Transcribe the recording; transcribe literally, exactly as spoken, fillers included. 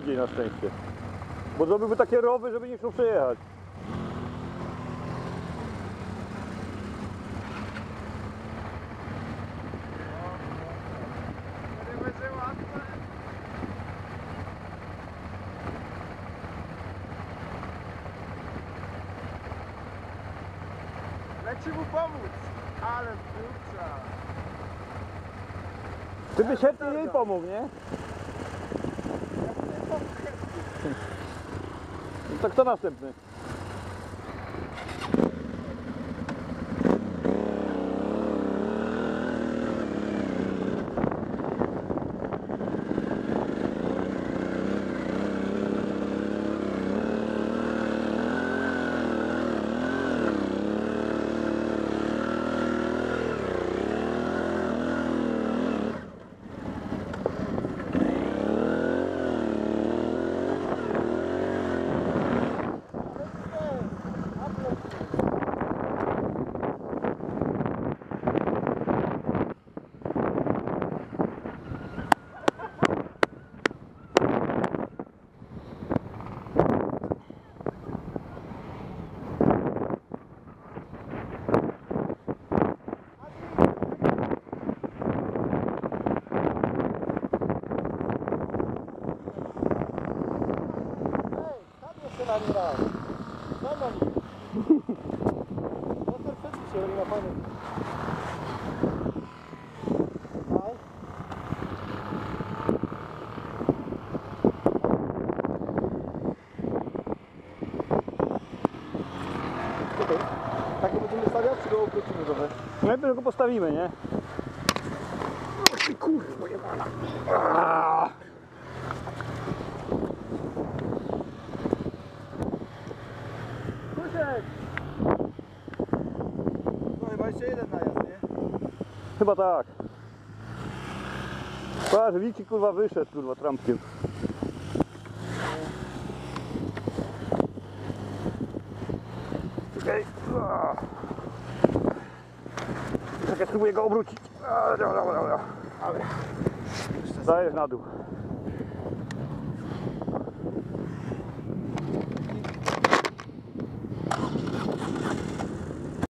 indziej na szczęście. Bo zrobiłby takie rowy, żeby nie chciał przejechać. Nie będzie łatwe. Leci mu pomóc, ale wróca. Ty byś chętnie jej pomógł, nie? No to kto następny? Na nie raz. Daj na nim. No to wtedy się robi na panu. Daj. Co to? Tak będziemy stawiać, czy go obrócimy trochę? Najpierw go postawimy, nie? O ty kurwa jebana. No chyba jeszcze jeden najazd, nie? Chyba tak. Patrz, Wiki kurwa wyszedł kurwa trampkiem. Czekaj. Czekaj, spróbuję go obrócić. Dajesz na dół.